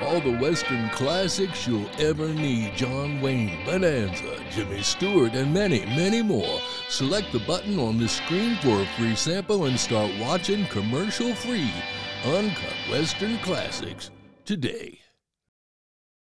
All the Western classics you'll ever need. John Wayne, Bonanza, Jimmy Stewart, and many, many more. Select the button on the screen for a free sample and start watching commercial-free, uncut Western classics today.